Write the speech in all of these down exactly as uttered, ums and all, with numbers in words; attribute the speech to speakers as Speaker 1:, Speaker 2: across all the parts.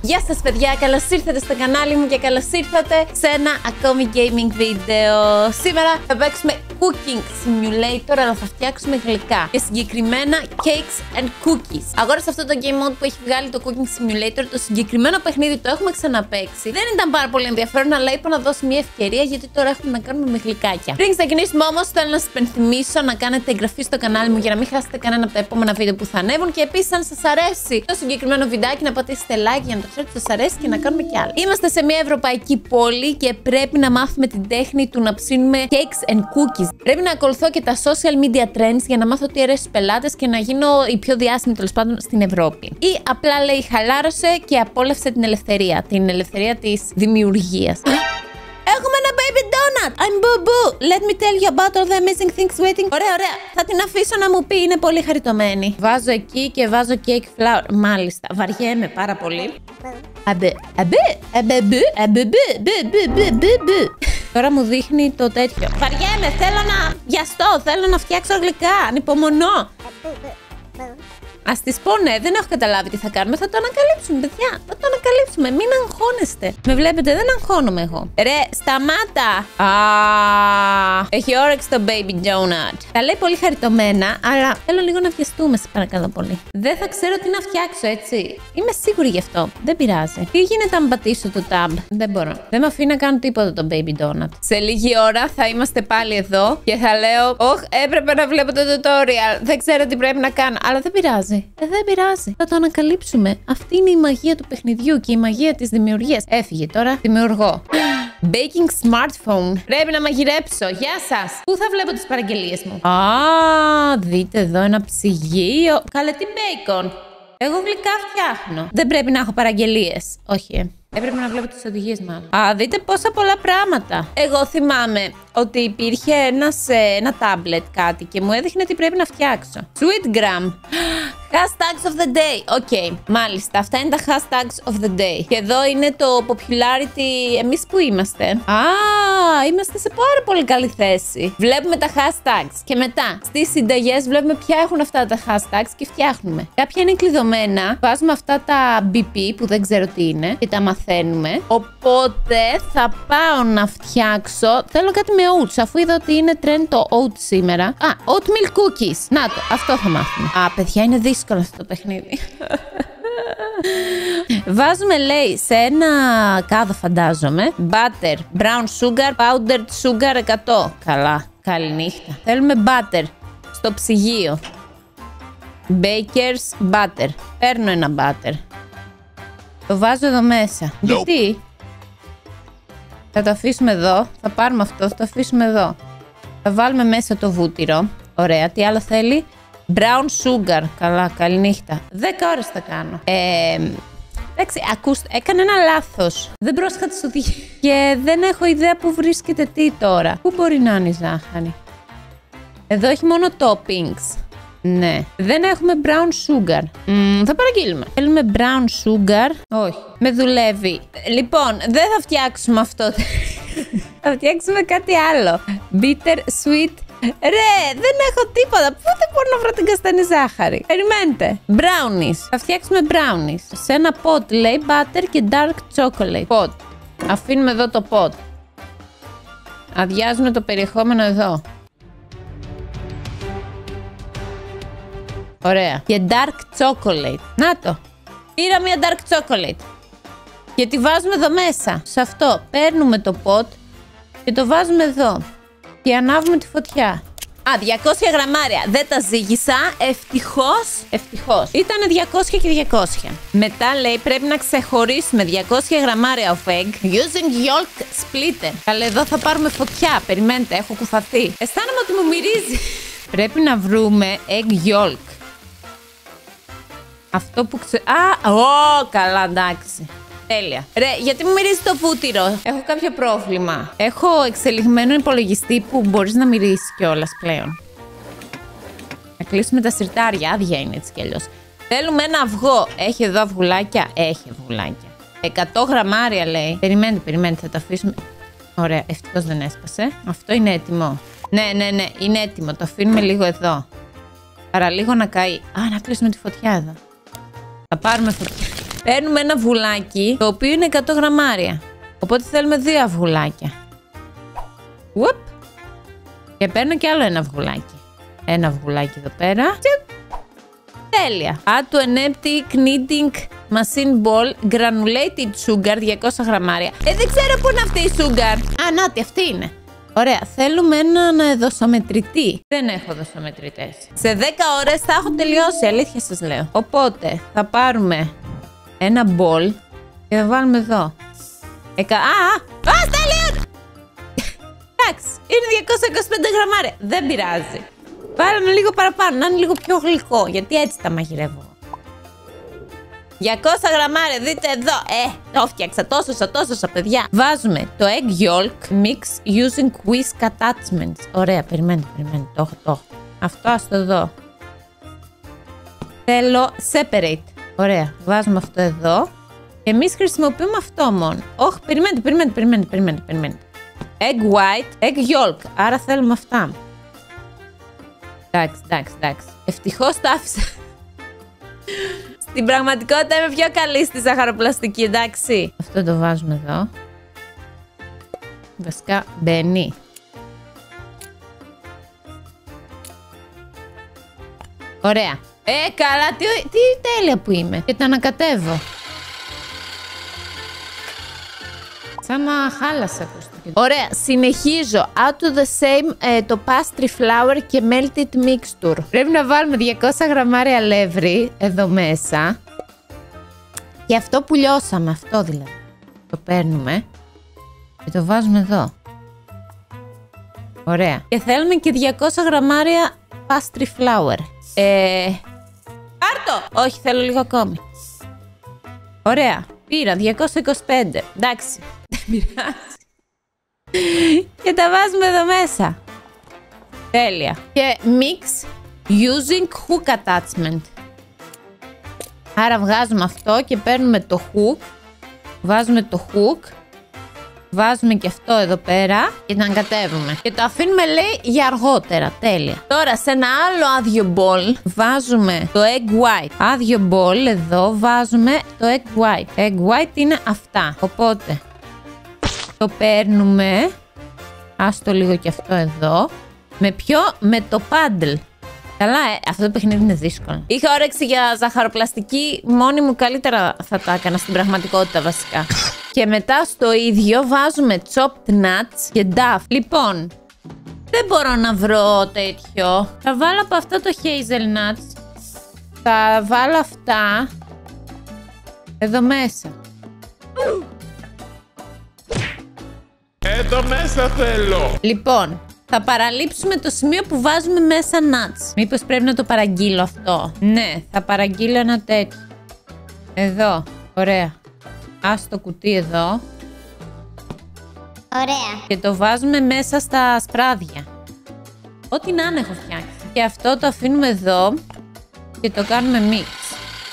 Speaker 1: Γεια σας παιδιά, καλώς ήρθατε στο κανάλι μου και καλώς ήρθατε σε ένα ακόμη gaming βίντεο. Σήμερα θα παίξουμε Cooking Simulator, αλλά θα φτιάξουμε γλυκά. Και συγκεκριμένα Cakes and Cookies. Αγόρασα αυτό το game mode που έχει βγάλει το Cooking Simulator. Το συγκεκριμένο παιχνίδι το έχουμε ξαναπαίξει. Δεν ήταν πάρα πολύ ενδιαφέρον, αλλά είπα να δώσω μια ευκαιρία γιατί τώρα έχουμε να κάνουμε με γλυκάκια. Πριν ξεκινήσουμε όμως, θέλω να σας υπενθυμίσω να κάνετε εγγραφή στο κανάλι μου για να μην χάσετε κανένα από τα επόμενα βίντεο που θα ανέβουν. Και επίσης, αν σας αρέσει το συγκεκριμένο βιντεάκι, να πατήσετε like για να το ξέρετε ότι σας αρέσει και να κάνουμε κι άλλα. Είμαστε σε μια ευρωπαϊκή πόλη και πρέπει να μάθουμε την τέχνη του να ψήνουμε cakes and cookies. Πρέπει να ακολουθώ και τα social media trends για να μάθω τι αρέσει στους πελάτες και να γίνω η πιο διάσημη τέλος πάντων στην Ευρώπη. Ή απλά λέει χαλάρωσε και απόλαυσε την ελευθερία. Την ελευθερία της δημιουργίας. Έχουμε ένα baby donut! I'm boo boo! Let me tell you about all the amazing things waiting. Ωραία, ωραία. Θα την αφήσω να μου πει, είναι πολύ χαριτωμένη. Βάζω εκεί και βάζω cake flour. Μάλιστα. Βαριέμαι πάρα πολύ. Αμπε, αμπε, αμπε, αμπε, τώρα μου δείχνει το τέτοιο. Βαριέμαι, θέλω να βιαστώ, θέλω να φτιάξω γλυκά. Ανυπομονώ. Ας τις πω, ναι, δεν έχω καταλάβει τι θα κάνουμε. Θα το ανακαλύψουμε, παιδιά. Θα το ανακαλύψουμε. Μην αγχώνεστε. Με βλέπετε, δεν αγχώνομαι εγώ. Ρε, σταμάτα. Α, έχει όρεξη το baby donut. Τα λέει πολύ χαριτωμένα, αλλά θέλω λίγο να βιαστούμε, σε παρακαλώ πολύ. Δεν θα ξέρω τι να φτιάξω, έτσι. Είμαι σίγουρη γι' αυτό. Δεν πειράζει. Τι γίνεται αν πατήσω το tab? Δεν μπορώ. Δεν με αφήνει να κάνω τίποτα το baby donut. Σε λίγη ώρα θα είμαστε πάλι εδώ και θα λέω, Ωχ, έπρεπε να βλέπω το tutorial. Δεν ξέρω τι πρέπει να κάνω, αλλά δεν πειράζει. Ε, δεν πειράζει. Θα το ανακαλύψουμε. Αυτή είναι η μαγεία του παιχνιδιού και η μαγεία της δημιουργίας. Έφυγε τώρα. Δημιουργώ. Baking smartphone. Πρέπει να μαγειρέψω. Γεια σας. Πού θα βλέπω τις παραγγελίες μου? Α, δείτε εδώ ένα ψυγείο. Καλέ, τι bacon. Εγώ γλυκά φτιάχνω. Δεν πρέπει να έχω παραγγελίες. Όχι, ε. Έπρεπε να βλέπω τις οδηγίες μάλλον. Α, δείτε πόσα πολλά πράγματα. Εγώ θυμάμαι ότι υπήρχε ένας, ένα τάμπλετ κάτι και μου έδειχνε τι πρέπει να φτιάξω. Sweetgram. Hashtags of the day. Οκ, okay. Μάλιστα. Αυτά είναι τα hashtags of the day. Και εδώ είναι το popularity. Εμείς που είμαστε? Α, είμαστε σε πάρα πολύ καλή θέση. Βλέπουμε τα hashtags και μετά στις συνταγές βλέπουμε ποια έχουν αυτά τα hashtags και φτιάχνουμε. Κάποια είναι κλειδωμένα. Βάζουμε αυτά τα μπι πι που δεν ξέρω τι είναι και τα μαθαίνουμε. Οπότε θα πάω να φτιάξω. Θέλω κάτι με oats, αφού είδα ότι είναι trend το oats σήμερα. Α, oatmeal cookies. Να το, αυτό θα μάθουμε. Α, παιδιά, είναι δύσκολο αυτό το παιχνίδι. Βάζουμε, λέει, σε ένα κάδο, φαντάζομαι, butter, brown sugar, powdered sugar εκατό. Καλά, καληνύχτα. Θέλουμε butter στο ψυγείο. Baker's butter. Παίρνω ένα butter. Το βάζω εδώ μέσα. Nope. Γιατί? Θα το αφήσουμε εδώ. Θα πάρουμε αυτό, θα το αφήσουμε εδώ. Θα βάλουμε μέσα το βούτυρο. Ωραία, τι άλλο θέλει? Brown sugar. Καλά, καληνύχτα. Δέκα ώρες θα κάνω. Ε, εντάξει, ακούστε, έκανα ένα λάθος. Δεν πρόσεχα τις οδηγίες. Και δεν έχω ιδέα που βρίσκεται τι τώρα. Πού μπορεί να είναι η ζάχαρη? Εδώ έχει μόνο toppings. Ναι. Δεν έχουμε brown sugar. Mm, θα παραγγείλουμε. Θέλουμε brown sugar. Όχι. Με δουλεύει. Λοιπόν, δεν θα φτιάξουμε αυτό. Θα φτιάξουμε κάτι άλλο. Bitter, sweet. Ρε, δεν έχω τίποτα. Πού δεν μπορώ να βρω την καστανή ζάχαρη? Περιμένετε. Brownies. Θα φτιάξουμε brownies. Σε ένα pot λέει butter και dark chocolate. Pot. Αφήνουμε εδώ το pot. Αδειάζουμε το περιεχόμενο εδώ. Ωραία. Και dark chocolate. Να το. Πήρα μια dark chocolate. Και τη βάζουμε εδώ μέσα. Σε αυτό. Παίρνουμε το pot και το βάζουμε εδώ. Και ανάβουμε τη φωτιά. Α, διακόσια γραμμάρια. Δεν τα ζύγισα. Ευτυχώς. Ευτυχώς. Ήτανε διακόσια και διακόσια. Μετά λέει πρέπει να ξεχωρίσουμε διακόσια γραμμάρια of egg using yolk splitter. Καλέ, εδώ θα πάρουμε φωτιά. Περιμένετε, έχω κουφαθεί. Αισθάνομαι ότι μου μυρίζει. Πρέπει να βρούμε egg yolk. Αυτό που ξε... Α, ω, καλά, εντάξει. Τέλεια. Ρε, γιατί μου μυρίζει το βούτυρο? Έχω κάποιο πρόβλημα. Έχω εξελιγμένο υπολογιστή που μπορείς να μυρίσεις κιόλας πλέον. Να κλείσουμε τα σιρτάρια. Άδεια είναι έτσι κι αλλιώς. Θέλουμε ένα αυγό. Έχει εδώ αυγουλάκια? Έχει αυγουλάκια. εκατό γραμμάρια λέει. Περιμένετε, περιμένετε, θα το αφήσουμε. Ωραία, ευτυχώς δεν έσπασε. Αυτό είναι έτοιμο. Ναι, ναι, ναι, είναι έτοιμο. Το αφήνουμε λίγο εδώ. Παραλίγο να καεί. Α, να κλείσουμε τη φωτιά εδώ. Θα πάρουμε φωτιά. Παίρνουμε ένα αυγουλάκι, το οποίο είναι εκατό γραμμάρια. Οπότε θέλουμε δύο αυγουλάκια. Ουπ. Και παίρνω κι άλλο ένα αυγουλάκι. Ένα αυγουλάκι εδώ πέρα. Τέλεια. Add to an empty kneading machine ball granulated sugar διακόσια γραμμάρια. Ε, δεν ξέρω πού είναι αυτή η sugar. Α, νάτι, αυτή είναι. Ωραία. Θέλουμε έναν δοσομετρητή. Δεν έχω δοσομετρητές. Σε δέκα ώρες θα έχω τελειώσει, αλήθεια σας λέω. Οπότε θα πάρουμε ένα ball και θα βάλουμε εδώ. Εκα... Α, α, α, τέλειο! Εντάξει, είναι διακόσια είκοσι πέντε γραμμάρια. Δεν πειράζει. Βάλαμε λίγο παραπάνω, να είναι λίγο πιο γλυκό, γιατί έτσι τα μαγειρεύω. διακόσια γραμμάρια, δείτε εδώ. Ε, το φτιάξα, τόσο, τόσο, παιδιά. Βάζουμε το egg yolk mix using whisk attachments. Ωραία, περιμένετε, περιμένετε, το έχω, το έχω. Αυτό ας το δω. Θέλω separate. Ωραία, βάζουμε αυτό εδώ. Εμείς χρησιμοποιούμε αυτό μόνο. Όχι, περιμένετε, περιμένετε, περιμένετε, περιμένετε, περιμένετε. Egg white, egg yolk. Άρα θέλουμε αυτά. Εντάξει, εντάξει, εντάξει. Ευτυχώς τα άφησα. Στην πραγματικότητα είμαι πιο καλή στη ζαχαροπλαστική, εντάξει. Αυτό το βάζουμε εδώ. Βασικά μπαίνει. Ωραία. Ε, καλά, τι, τι τέλεια που είμαι. Και το ανακατεύω. Σαν να χάλασε. Ωραία, συνεχίζω. Add to the same ε, το pastry flour και melted mixture. Πρέπει να βάλουμε διακόσια γραμμάρια αλεύρι εδώ μέσα. Και αυτό που λιώσαμε, αυτό δηλαδή. Το παίρνουμε και το βάζουμε εδώ. Ωραία. Και θέλουμε και διακόσια γραμμάρια pastry flour. Ε... Πάρτο! Όχι, θέλω λίγο ακόμη. Ωραία. Πήρα διακόσια είκοσι πέντε. Εντάξει. Δεν πειράζει. Και τα βάζουμε εδώ μέσα. Τέλεια. Και mix using hook attachment. Άρα βγάζουμε αυτό και παίρνουμε το hook. Βάζουμε το hook. Βάζουμε και αυτό εδώ πέρα και το ανακατεύουμε. Και το αφήνουμε, λέει, για αργότερα. Τέλεια. Τώρα σε ένα άλλο άδειο bowl βάζουμε το egg white. Άδειο bowl εδώ βάζουμε το egg white. Egg white είναι αυτά. Οπότε το παίρνουμε. Άστο λίγο και αυτό εδώ. Με ποιο? Με το paddle. Καλά, ε, αυτό το παιχνίδι είναι δύσκολο. Είχα όρεξη για ζαχαροπλαστική. Μόνη μου καλύτερα θα τα έκανα στην πραγματικότητα βασικά. Και μετά στο ίδιο βάζουμε chopped nuts και duff. Λοιπόν, δεν μπορώ να βρω τέτοιο. Θα βάλω από αυτό το hazelnuts. Θα βάλω αυτά εδώ μέσα.
Speaker 2: Εδώ μέσα θέλω.
Speaker 1: Λοιπόν, θα παραλείψουμε το σημείο που βάζουμε μέσα nuts. Μήπως πρέπει να το παραγγείλω αυτό? Ναι, θα παραγγείλω ένα τέτοιο. Εδώ, ωραία. Ας το κουτί εδώ.
Speaker 3: Ωραία.
Speaker 1: Και το βάζουμε μέσα στα σπράδια. Ό,τι να είναι έχω φτιάξει. Και αυτό το αφήνουμε εδώ και το κάνουμε mix.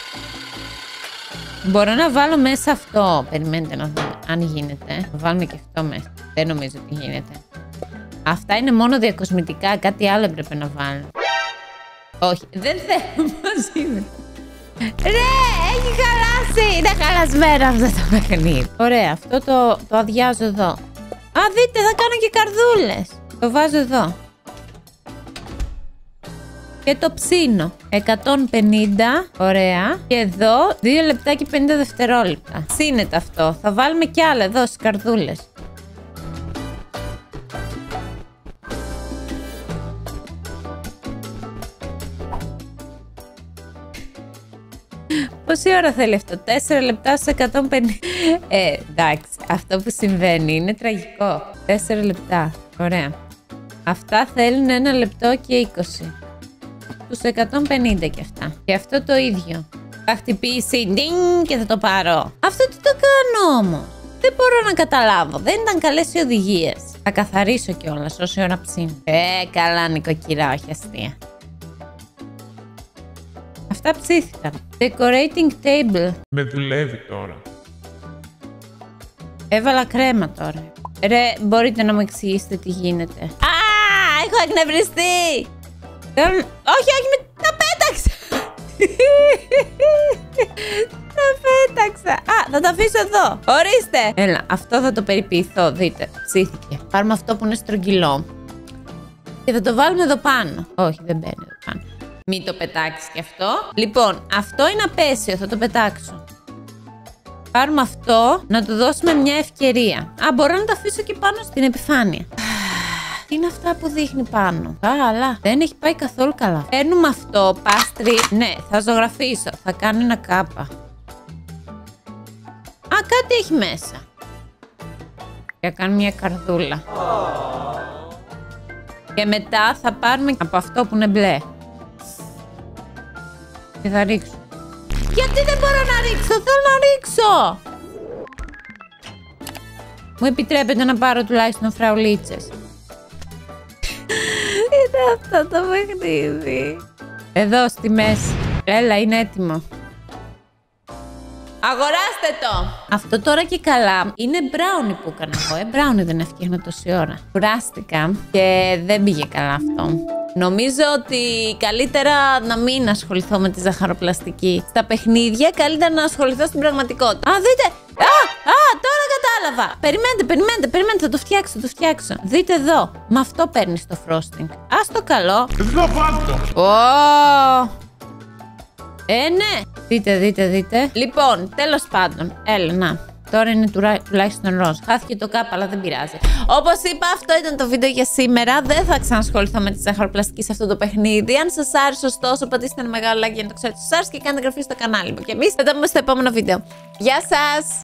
Speaker 1: Μπορώ να βάλω μέσα αυτό. Περιμένετε να δούμε αν γίνεται. Θα βάλουμε και αυτό μέσα. Δεν νομίζω ότι γίνεται. Αυτά είναι μόνο διακοσμητικά. Κάτι άλλο έπρεπε να βάλω. Όχι, δεν θέλω μαζί μου. Ρε, έχει χαλάσει. Είναι χαλασμένο αυτό το παιχνίδι. Ωραία, αυτό το, το αδειάζω εδώ. Α, δείτε, θα κάνω και καρδούλες. Το βάζω εδώ. Και το ψήνω. εκατόν πενήντα. Ωραία. Και εδώ δύο λεπτά και πενήντα δευτερόλεπτα. Ψήνεται αυτό. Θα βάλουμε κι άλλα εδώ στις καρδούλες. Πόση ώρα θέλει αυτό? τέσσερα λεπτά στους εκατόν πενήντα. Ε, εντάξει. Αυτό που συμβαίνει είναι τραγικό. τέσσερα λεπτά. Ωραία. Αυτά θέλουν ένα λεπτό και είκοσι. Τους εκατόν πενήντα και αυτά. Και αυτό το ίδιο. Θα χτυπήσει ντινγκ και θα το πάρω. Αυτό τι το κάνω όμως? Δεν μπορώ να καταλάβω. Δεν ήταν καλές οι οδηγίες. Θα καθαρίσω κιόλας όση ώρα ψήνω. Ε, καλά νοικοκυρά, όχι αστεία. Αυτά ψήθηκαν. Decorating table.
Speaker 2: Με δουλεύει τώρα.
Speaker 1: Έβαλα κρέμα τώρα. Ρε, μπορείτε να μου εξηγήσετε τι γίνεται? Α, έχω εκνευριστεί. Όχι, όχι, με... τα πέταξα. Τα πέταξα. Α, θα το αφήσω εδώ. Ορίστε. Έλα, αυτό θα το περιποιηθώ. Δείτε, ψήθηκε. Πάρουμε αυτό που είναι στρογγυλό. Και θα το βάλουμε εδώ πάνω. Όχι, δεν μπαίνει εδώ πάνω. Μην το πετάξεις κι αυτό. Λοιπόν, αυτό είναι απέσιο. Θα το πετάξω. Πάρουμε αυτό, να του δώσουμε μια ευκαιρία. Α, μπορώ να το αφήσω και πάνω στην επιφάνεια. Τι είναι αυτά που δείχνει πάνω. Καλά, δεν έχει πάει καθόλου καλά. Παίρνουμε αυτό, πάστρι. Ναι, θα ζωγραφίσω. Θα κάνω ένα κάπα. Α, κάτι έχει μέσα. Θα κάνω μια καρδούλα. Και μετά θα πάρουμε από αυτό που είναι μπλε. Και θα ρίξω. Γιατί δεν μπορώ να ρίξω, θέλω να ρίξω. Μου επιτρέπετε να πάρω τουλάχιστον φραουλίτσες. Είναι αυτό το παιχνίδι. Εδώ στη μέση. Έλα, είναι έτοιμο. Αγοράστε το! Αυτό τώρα και καλά είναι μπράουνι που έκανα εγώ. Ε, μπράουνι δεν έφτιαχνα τόση ώρα. Κουράστηκα και δεν πήγε καλά αυτό. Νομίζω ότι καλύτερα να μην ασχοληθώ με τη ζαχαροπλαστική. Στα παιχνίδια καλύτερα να ασχοληθώ στην πραγματικότητα. Α, δείτε! Α, α, τώρα κατάλαβα! Περιμένετε, περιμένετε, περιμένετε, θα το φτιάξω, θα το φτιάξω. Δείτε εδώ, με αυτό παίρνεις το frosting. Ας το καλό.
Speaker 2: Εδώ βάλτο.
Speaker 1: Ω! Ε, ναι. Δείτε, δείτε, δείτε. Λοιπόν, τέλος πάντων, έλα, να. Τώρα είναι τουλάχιστον ροζ. Χάθηκε το κάπα, αλλά δεν πειράζει. Όπως είπα, αυτό ήταν το βίντεο για σήμερα. Δεν θα ξανασχοληθώ με τη ζαχαροπλαστική σε αυτό το παιχνίδι. Αν σας άρεσε, ωστόσο, πατήστε ένα μεγάλο like για να το ξέρετε. Σας άρεσε και κάντε εγγραφή στο κανάλι μου. Και εμείς θα τα πούμε στο επόμενο βίντεο. Γεια σας!